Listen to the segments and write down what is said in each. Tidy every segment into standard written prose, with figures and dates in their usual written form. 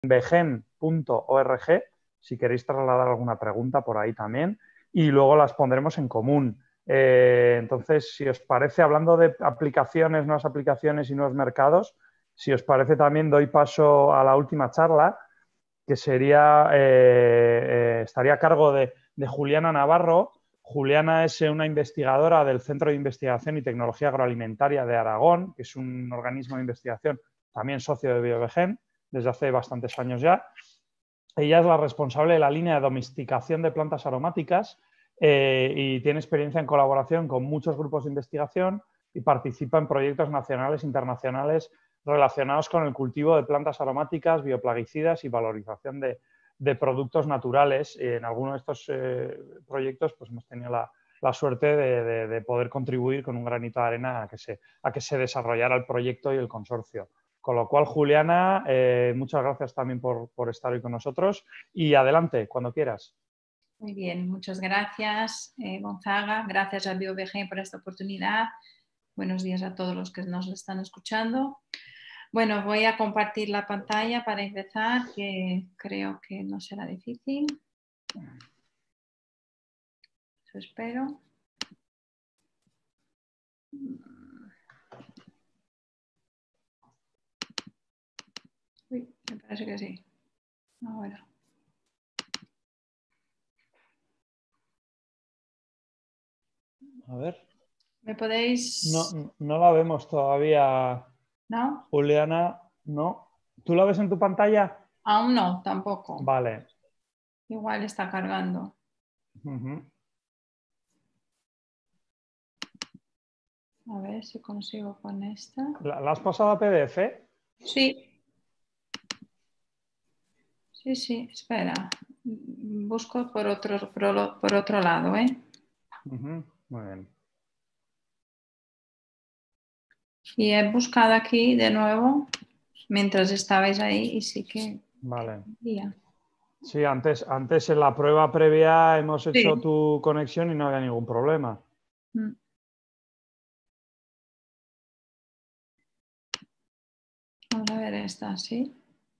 begen.org, si queréis trasladar alguna pregunta por ahí también, y luego las pondremos en común. Entonces, si os parece, hablando de aplicaciones, nuevas aplicaciones y nuevos mercados, si os parece también doy paso a la última charla, que sería, estaría a cargo de Juliana Navarro. Juliana es una investigadora del Centro de Investigación y Tecnología Agroalimentaria de Aragón, que es un organismo de investigación también socio de Biovegen desde hace bastantes años ya. Ella es la responsable de la línea de domesticación de plantas aromáticas y tiene experiencia en colaboración con muchos grupos de investigación y participa en proyectos nacionales e internacionales relacionados con el cultivo de plantas aromáticas, bioplaguicidas y valorización de productos naturales. En algunos de estos proyectos pues, hemos tenido la suerte de poder contribuir con un granito de arena a que se desarrollara el proyecto y el consorcio. Con lo cual, Juliana, muchas gracias también por estar hoy con nosotros y adelante, cuando quieras. Muy bien, muchas gracias, Gonzaga. Gracias a Biovegen por esta oportunidad. Buenos días a todos los que nos están escuchando. Bueno, voy a compartir la pantalla para empezar, que creo que no será difícil. Eso espero. Uy, me parece que sí. Ahora. A ver. ¿Me podéis...? No la vemos todavía. ¿No? Juliana, no. ¿Tú la ves en tu pantalla? Aún no, tampoco. Vale. Igual está cargando. A ver si consigo con esta. ¿La has pasado a PDF? Sí. Sí, espera. Busco por otro lado, ¿eh? Muy bien. Y he buscado aquí de nuevo mientras estabais ahí y sí que... Vale. Sí, antes en la prueba previa hemos hecho tu conexión y no había ningún problema. Vamos a ver esta, ¿sí?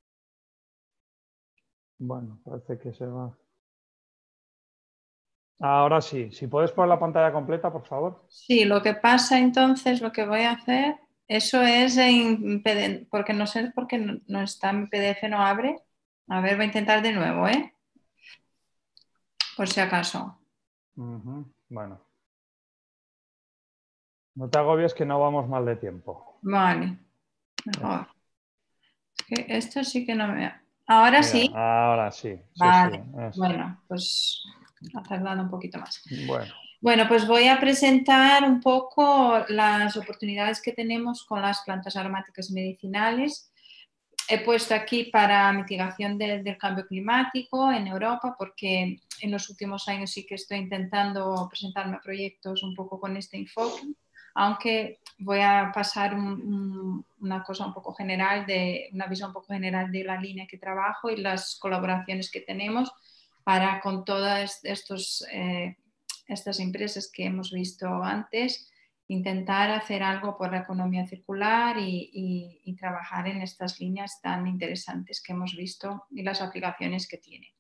Bueno, parece que se va. Ahora sí. Si puedes poner la pantalla completa, por favor. Sí, lo que pasa entonces, lo que voy a hacer, eso es en PDF, porque no sé por qué no está en PDF, no abre. A ver, voy a intentar de nuevo, ¿eh? Por si acaso. Bueno. No te agobies que no vamos mal de tiempo. Vale, mejor. Es que esto sí que no me... Ahora Mira, sí. ahora sí. Vale, Sí, bueno, pues ha tardado un poquito más. Bueno, pues voy a presentar un poco las oportunidades que tenemos con las plantas aromáticas medicinales. He puesto aquí para mitigación del cambio climático en Europa, porque en los últimos años sí que estoy intentando presentarme a proyectos un poco con este enfoque, aunque voy a pasar una cosa un poco general, una visión un poco general de la línea que trabajo y las colaboraciones que tenemos para con todas estas empresas que hemos visto antes, intentar hacer algo por la economía circular y trabajar en estas líneas tan interesantes que hemos visto y las aplicaciones que tiene.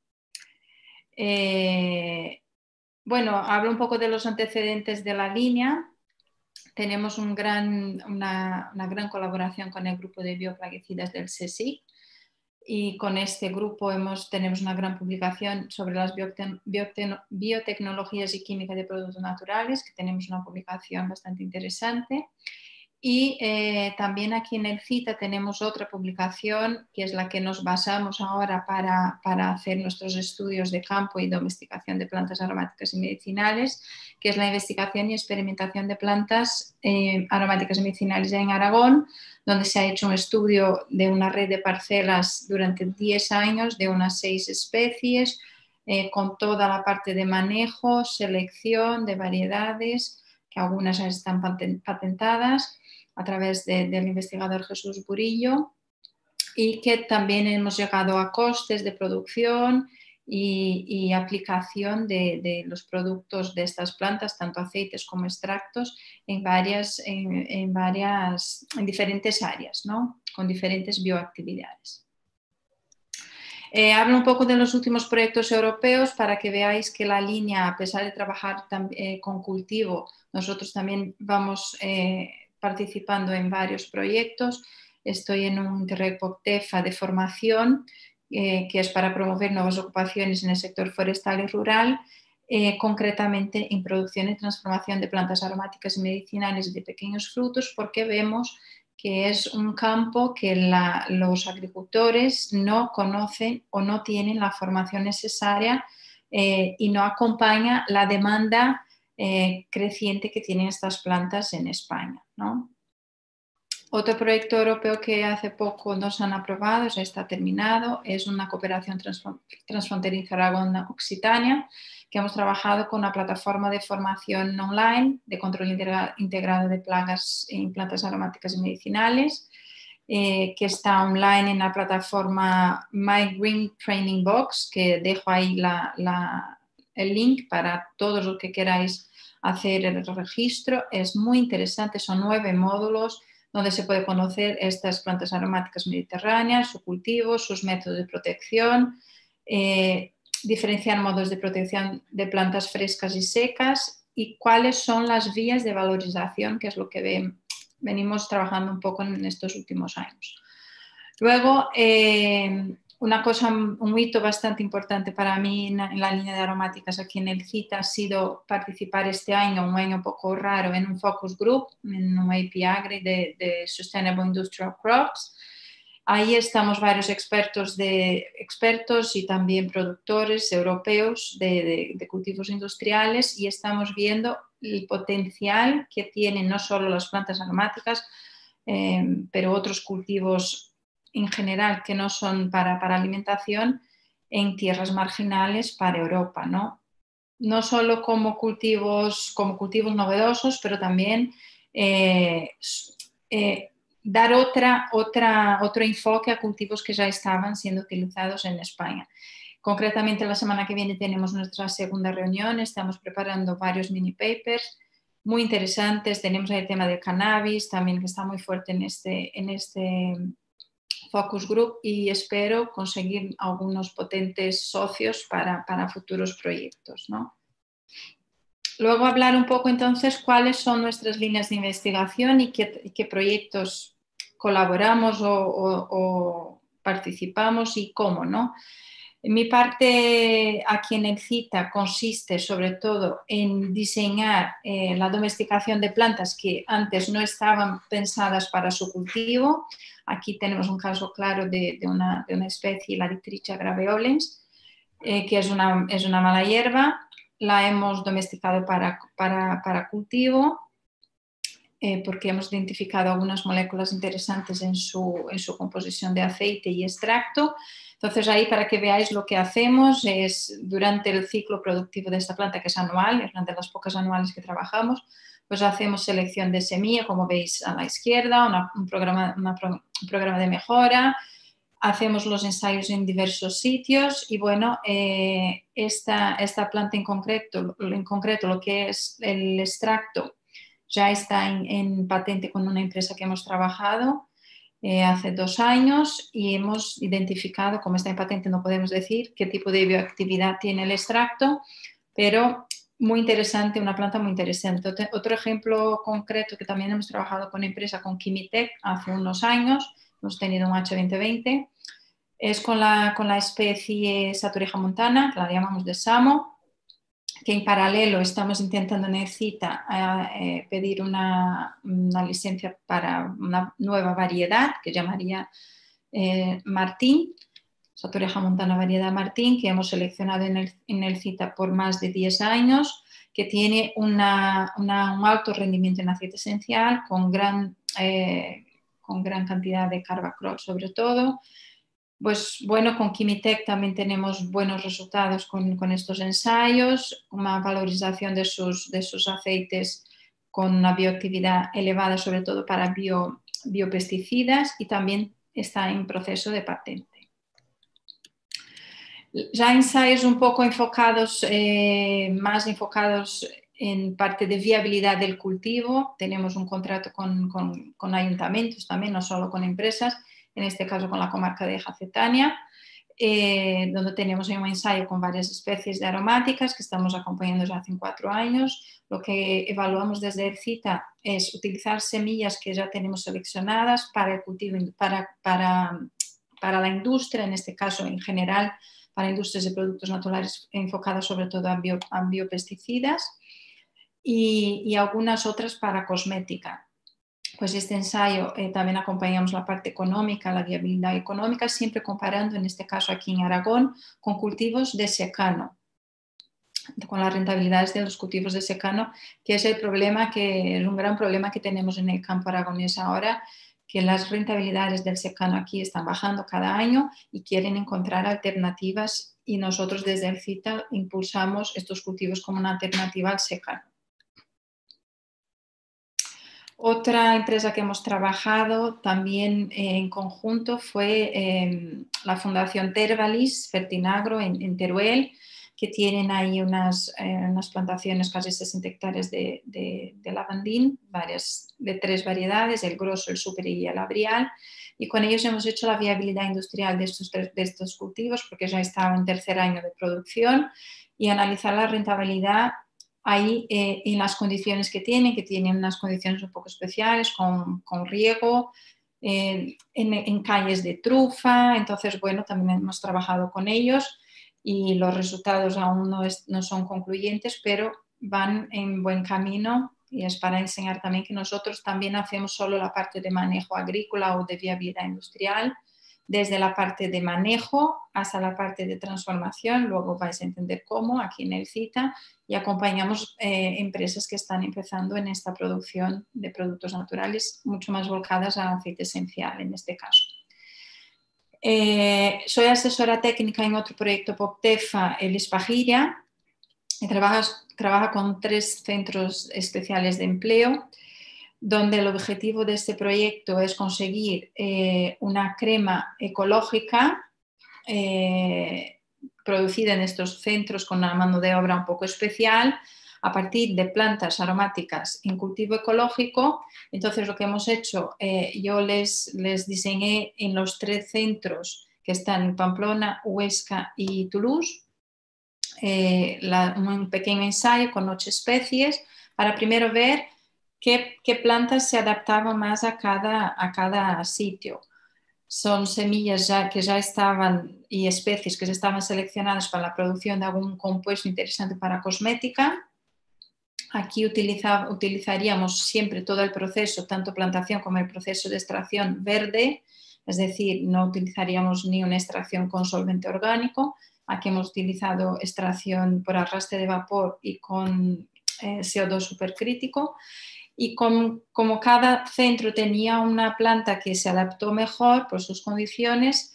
Bueno, hablo un poco de los antecedentes de la línea. Tenemos una gran colaboración con el grupo de bioplaguicidas del CSIC y con este grupo tenemos una gran publicación sobre las biotecnologías y química de productos naturales, que tenemos una publicación bastante interesante. Y también aquí en el CITA tenemos otra publicación que es la que nos basamos ahora para hacer nuestros estudios de campo y domesticación de plantas aromáticas y medicinales, que es la investigación y experimentación de plantas aromáticas y medicinales en Aragón, donde se ha hecho un estudio de una red de parcelas durante 10 años de unas 6 especies, con toda la parte de manejo, selección de variedades, que algunas están patentadas a través del investigador Jesús Burillo, y que también hemos llegado a costes de producción y aplicación de los productos de estas plantas, tanto aceites como extractos, en diferentes áreas, ¿no? Con diferentes bioactividades. Hablo un poco de los últimos proyectos europeos para que veáis que la línea, a pesar de trabajar con cultivo, nosotros también vamos participando en varios proyectos. Estoy en un Interreg POCTEFA de formación, que es para promover nuevas ocupaciones en el sector forestal y rural, concretamente en producción y transformación de plantas aromáticas y medicinales y de pequeños frutos, porque vemos que es un campo que los agricultores no conocen o no tienen la formación necesaria y no acompaña la demanda creciente que tienen estas plantas en España, ¿no? Otro proyecto europeo que hace poco nos han aprobado, ya está terminado, es una cooperación transfronteriza Aragón-Occitania, que hemos trabajado con una plataforma de formación online de control integrado de plagas en plantas aromáticas y medicinales, que está online en la plataforma My Green Training Box, que dejo ahí el link para todos los que queráis hacer el registro. Es muy interesante, son 9 módulos donde se puede conocer estas plantas aromáticas mediterráneas, su cultivo, sus métodos de protección, diferenciar modos de protección de plantas frescas y secas y cuáles son las vías de valorización, que es lo que venimos trabajando un poco en estos últimos años. Luego, un hito bastante importante para mí en la línea de aromáticas aquí en el CITA ha sido participar este año, un año un poco raro, en un focus group, en un API de Sustainable Industrial Crops. Ahí estamos varios expertos y también productores europeos de cultivos industriales y estamos viendo el potencial que tienen no solo las plantas aromáticas, pero otros cultivos en general que no son para alimentación en tierras marginales para Europa, ¿no? No solo como cultivos novedosos, pero también dar otro enfoque a cultivos que ya estaban siendo utilizados en España. Concretamente, la semana que viene tenemos nuestra segunda reunión, estamos preparando varios mini papers muy interesantes, tenemos el tema del cannabis también que está muy fuerte en este focus group y espero conseguir algunos potentes socios para futuros proyectos, ¿no? Luego hablar un poco entonces cuáles son nuestras líneas de investigación y qué proyectos colaboramos o participamos y cómo, ¿no? Mi parte aquí en el CITA consiste sobre todo en diseñar la domesticación de plantas que antes no estaban pensadas para su cultivo. Aquí tenemos un caso claro de una especie, la Dictricha graveolens, que es una mala hierba. La hemos domesticado para cultivo porque hemos identificado algunas moléculas interesantes en su composición de aceite y extracto. Entonces ahí para que veáis lo que hacemos es durante el ciclo productivo de esta planta, que es anual, es una de las pocas anuales que trabajamos, pues hacemos selección de semilla, como veis a la izquierda, un programa de mejora, hacemos los ensayos en diversos sitios y bueno, esta planta en concreto, lo que es el extracto, ya está en patente con una empresa que hemos trabajado hace 2 años y hemos identificado, como está en patente no podemos decir qué tipo de bioactividad tiene el extracto, pero muy interesante, una planta muy interesante. Otro ejemplo concreto que también hemos trabajado con empresa, con Kimitec, hace unos años, hemos tenido un H2020, es con la especie Satureja montana, que la llamamos de Samo, que en paralelo estamos intentando en el CITA pedir una licencia para una nueva variedad que llamaría Martín, Satureja montana variedad Martín, que hemos seleccionado en el CITA por más de 10 años, que tiene un alto rendimiento en aceite esencial con gran cantidad de carbacrol sobre todo. Pues bueno, con Kimitec también tenemos buenos resultados con estos ensayos, una valorización de sus aceites con una bioactividad elevada, sobre todo para biopesticidas, y también está en proceso de patente. Ya ensayos un poco más enfocados en parte de viabilidad del cultivo. Tenemos un contrato con ayuntamientos también, no solo con empresas, en este caso con la comarca de Jacetania, donde tenemos un ensayo con varias especies de aromáticas que estamos acompañando ya hace 4 años. Lo que evaluamos desde el CITA es utilizar semillas que ya tenemos seleccionadas para el cultivo, para la industria, en este caso en general, para industrias de productos naturales enfocadas sobre todo a biopesticidas y algunas otras para cosmética. Pues este ensayo también acompañamos la parte económica, la viabilidad económica, siempre comparando, en este caso aquí en Aragón, con cultivos de secano, con las rentabilidades de los cultivos de secano, que es un gran problema que tenemos en el campo aragonés ahora, que las rentabilidades del secano aquí están bajando cada año y quieren encontrar alternativas, y nosotros desde el CITA impulsamos estos cultivos como una alternativa al secano. Otra empresa que hemos trabajado también en conjunto fue la Fundación Tervalis Fertinagro en Teruel, que tienen ahí unas plantaciones, casi 60 hectáreas de lavandín, de 3 variedades, el grosso, el super y el labrial, y con ellos hemos hecho la viabilidad industrial de estos cultivos, porque ya estaba en 3er año de producción, y analizar la rentabilidad ahí en las condiciones que tienen unas condiciones un poco especiales, con riego, en calles de trufa. Entonces, bueno, también hemos trabajado con ellos y los resultados aún no son concluyentes, pero van en buen camino, y es para enseñar también que nosotros también hacemos solo la parte de manejo agrícola o de viabilidad industrial, desde la parte de manejo hasta la parte de transformación. Luego vais a entender cómo aquí en el CITA, y acompañamos empresas que están empezando en esta producción de productos naturales mucho más volcadas a aceite esencial en este caso. Soy asesora técnica en otro proyecto POCTEFA, el Espagiria, y trabaja con 3 centros especiales de empleo, donde el objetivo de este proyecto es conseguir una crema ecológica producida en estos centros con una mano de obra un poco especial, a partir de plantas aromáticas en cultivo ecológico. Entonces, lo que hemos hecho, yo les diseñé en los 3 centros que están en Pamplona, Huesca y Toulouse, un pequeño ensayo con 8 especies para primero ver qué plantas se adaptaban más a cada sitio. Son semillas que ya estaban, y especies que ya estaban seleccionadas para la producción de algún compuesto interesante para cosmética. Aquí utilizaríamos siempre todo el proceso, tanto plantación como el proceso de extracción verde, es decir, no utilizaríamos ni una extracción con solvente orgánico. Aquí hemos utilizado extracción por arrastre de vapor y con CO2 supercrítico. Y como cada centro tenía una planta que se adaptó mejor por sus condiciones,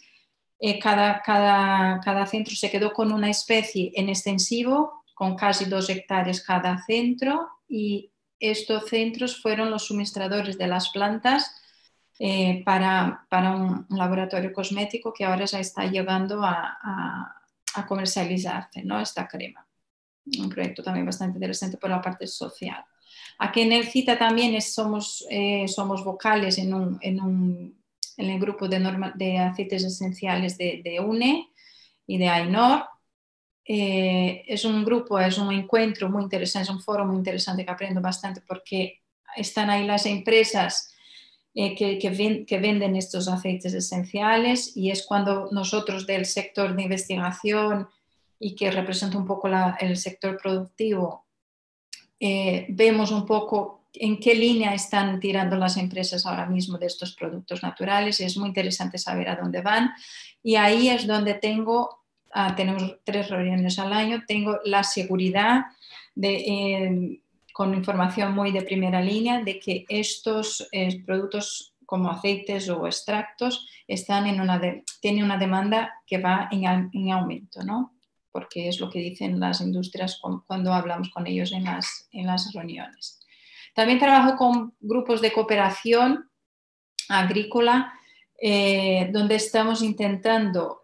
cada centro se quedó con una especie en extensivo, con casi 2 hectáreas cada centro, y estos centros fueron los suministradores de las plantas para un laboratorio cosmético que ahora ya está llegando a comercializarse, ¿no? Esta crema. Un proyecto también bastante interesante por la parte social. Aquí en el CITA también somos vocales en el grupo de aceites esenciales de UNE y de AENOR. Es un grupo, es un encuentro muy interesante, es un foro muy interesante que aprendo bastante, porque están ahí las empresas que venden estos aceites esenciales, y es cuando nosotros del sector de investigación, y que representa un poco el sector productivo, vemos un poco en qué línea están tirando las empresas ahora mismo de estos productos naturales. Es muy interesante saber a dónde van, y ahí es donde tenemos 3 reuniones al año, tengo la seguridad con información muy de primera línea de que estos productos como aceites o extractos tienen una demanda que va en aumento, ¿no? Porque es lo que dicen las industrias cuando hablamos con ellos en las reuniones. También trabajo con grupos de cooperación agrícola, donde estamos intentando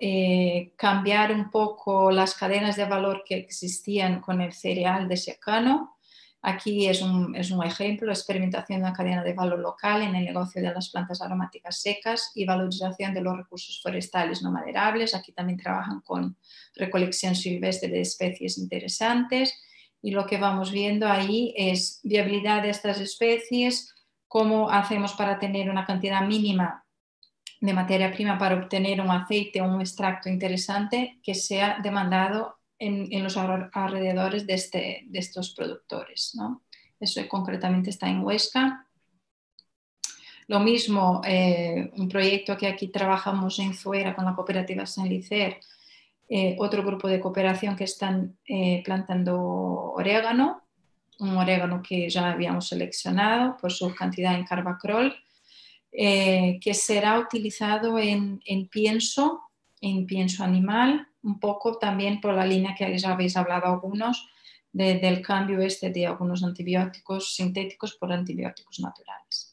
cambiar un poco las cadenas de valor que existían con el cereal de secano, Aquí es un ejemplo, experimentación de una cadena de valor local en el negocio de las plantas aromáticas secas y valorización de los recursos forestales no maderables. Aquí también trabajan con recolección silvestre de especies interesantes y lo que vamos viendo ahí es viabilidad de estas especies, cómo hacemos para tener una cantidad mínima de materia prima para obtener un aceite o un extracto interesante que sea demandado en los alrededores de estos productores, ¿no? Eso concretamente está en Huesca. Lo mismo, un proyecto que aquí trabajamos en Zuera con la cooperativa San Licer, otro grupo de cooperación que están plantando orégano, un orégano que ya habíamos seleccionado por su cantidad en carbacrol, que será utilizado en pienso animal, un poco también por la línea que ya habéis hablado algunos, del cambio de algunos antibióticos sintéticos por antibióticos naturales.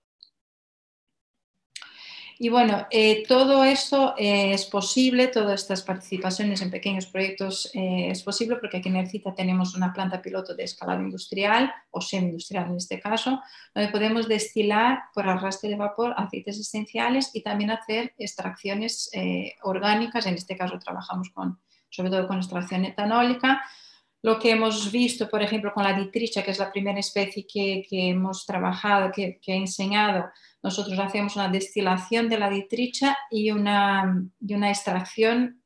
Y bueno, todo eso es posible, todas estas participaciones en pequeños proyectos es posible porque aquí en el CITA tenemos una planta piloto de escalado industrial o semi-industrial en este caso, donde podemos destilar por arrastre de vapor aceites esenciales y también hacer extracciones orgánicas. En este caso trabajamos sobre todo con extracción etanólica. Lo que hemos visto, por ejemplo, con la ditricha, que es la primera especie que hemos trabajado, que he enseñado, nosotros hacemos una destilación de la ditricha y una extracción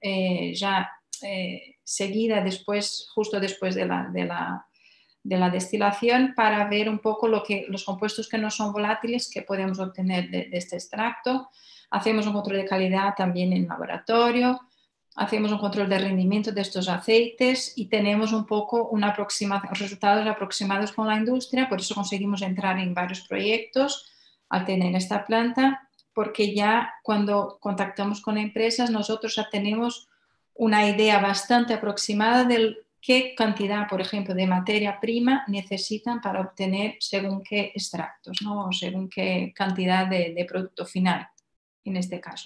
seguida justo después de la destilación para ver un poco los compuestos que no son volátiles que podemos obtener de este extracto. Hacemos un control de calidad también en laboratorio. Hacemos un control de rendimiento de estos aceites y tenemos un poco resultados aproximados con la industria, por eso conseguimos entrar en varios proyectos al tener esta planta, porque ya cuando contactamos con empresas nosotros ya tenemos una idea bastante aproximada de qué cantidad, por ejemplo, de materia prima necesitan para obtener según qué extractos, ¿no? O según qué cantidad de producto final, en este caso.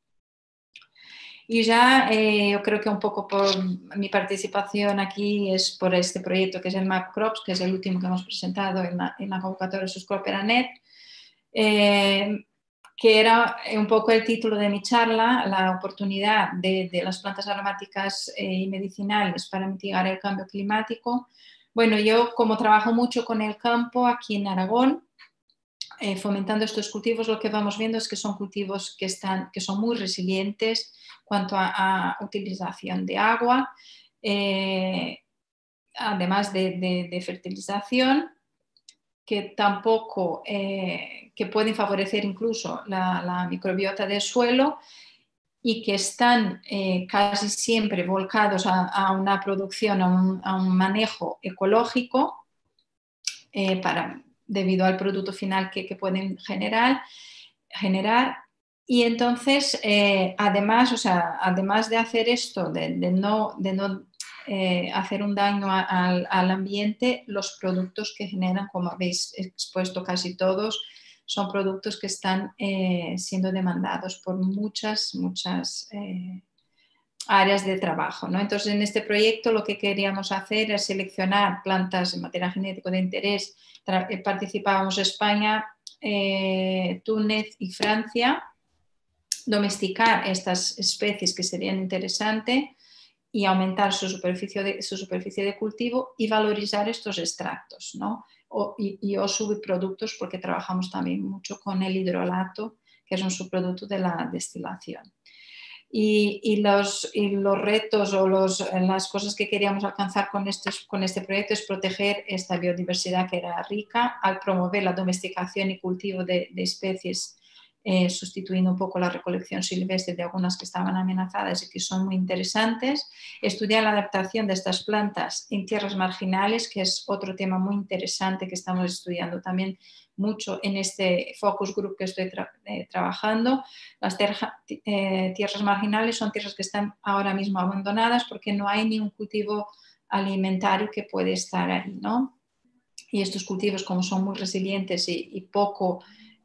Y ya yo creo que un poco por mi participación aquí es por este proyecto que es el Map Crops, que es el último que hemos presentado en la convocatoria SusCooperaNet, que era un poco el título de mi charla, la oportunidad de las plantas aromáticas y medicinales para mitigar el cambio climático. Bueno, yo como trabajo mucho con el campo aquí en Aragón, fomentando estos cultivos, lo que vamos viendo es que son cultivos que son muy resilientes en cuanto a utilización de agua, además de fertilización, que tampoco, que pueden favorecer incluso la microbiota del suelo y que están casi siempre volcados a una producción, a un manejo ecológico debido al producto final que pueden generar. Y entonces, además de hacer esto, de no hacer un daño al ambiente, los productos que generan, como habéis expuesto casi todos, son productos que están siendo demandados por muchas áreas de trabajo, ¿no? Entonces, en este proyecto lo que queríamos hacer es seleccionar plantas de material genético de interés. Participábamos España, Túnez y Francia, domesticar estas especies que serían interesantes y aumentar su superficie de cultivo y valorizar estos extractos, ¿no? o subproductos, porque trabajamos también mucho con el hidrolato, que es un subproducto de la destilación. Y los retos o las cosas que queríamos alcanzar con este proyecto es proteger esta biodiversidad que era rica al promover la domesticación y cultivo de especies, sustituyendo un poco la recolección silvestre de algunas que estaban amenazadas y que son muy interesantes, estudiar la adaptación de estas plantas en tierras marginales, que es otro tema muy interesante que estamos estudiando también mucho en este focus group que estoy trabajando. Las tierras marginales son tierras que están ahora mismo abandonadas porque no hay ni un cultivo alimentario que puede estar ahí, ¿no? Y estos cultivos, como son muy resilientes y poco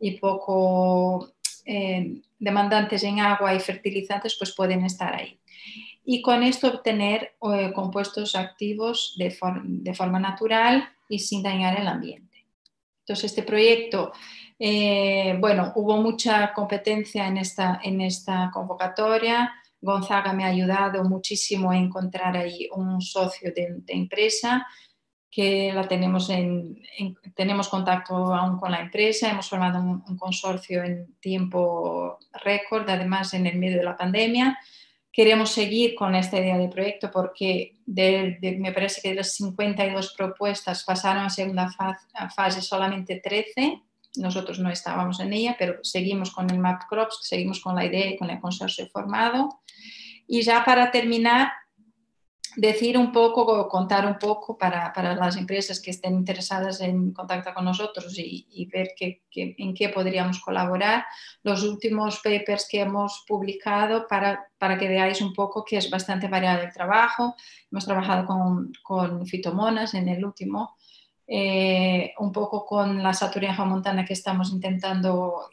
demandantes en agua y fertilizantes, pues pueden estar ahí. Y con esto obtener compuestos activos de forma natural y sin dañar el ambiente. Entonces, este proyecto, bueno, hubo mucha competencia en esta convocatoria. Gonzaga me ha ayudado muchísimo a encontrar ahí un socio de empresa que la tenemos contacto aún con la empresa, hemos formado un consorcio en tiempo récord, además en el medio de la pandemia. Queremos seguir con esta idea de proyecto porque me parece que de las 52 propuestas pasaron a segunda fase solamente 13. Nosotros no estábamos en ella, pero seguimos con el Map Crops, seguimos con la idea y con el consorcio formado. Y ya para terminar, decir un poco, contar un poco para las empresas que estén interesadas en contactar con nosotros y ver en qué podríamos colaborar, los últimos papers que hemos publicado para que veáis un poco que es bastante variado el trabajo. Hemos trabajado con fitomonas en el último, un poco con la Satureja montana, que estamos intentando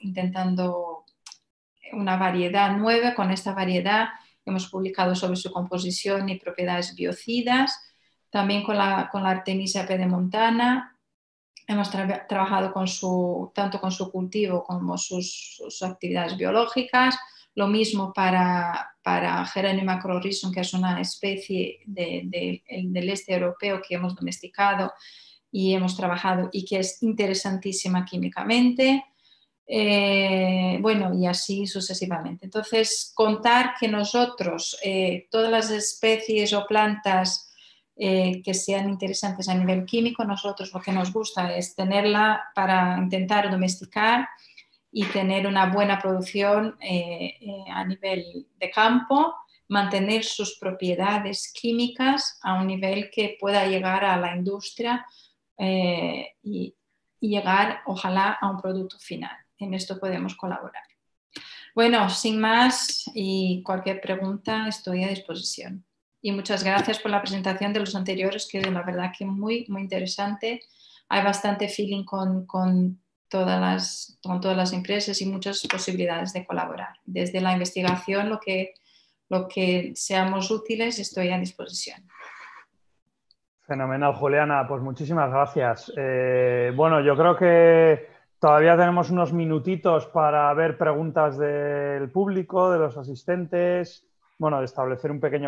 una variedad nueva. Con esta variedad hemos publicado sobre su composición y propiedades biocidas. También con la Artemisia pedemontana hemos trabajado tanto con su cultivo como sus actividades biológicas. Lo mismo para Geranium acrorhizum, que es una especie del este europeo que hemos domesticado y hemos trabajado y que es interesantísima químicamente. Bueno, y así sucesivamente. Entonces, contar que nosotros, todas las especies o plantas que sean interesantes a nivel químico, nosotros lo que nos gusta es tenerla para intentar domesticar y tener una buena producción a nivel de campo, mantener sus propiedades químicas a un nivel que pueda llegar a la industria y llegar, ojalá, a un producto final. En esto podemos colaborar. Bueno, sin más y cualquier pregunta estoy a disposición. Y muchas gracias por la presentación de los anteriores, que la verdad que muy, muy interesante. Hay bastante feeling con todas las empresas y muchas posibilidades de colaborar. Desde la investigación, lo que seamos útiles, estoy a disposición. Fenomenal, Juliana. Pues muchísimas gracias. Bueno, yo creo que todavía tenemos unos minutitos para ver preguntas del público, de los asistentes, bueno, de establecer un pequeño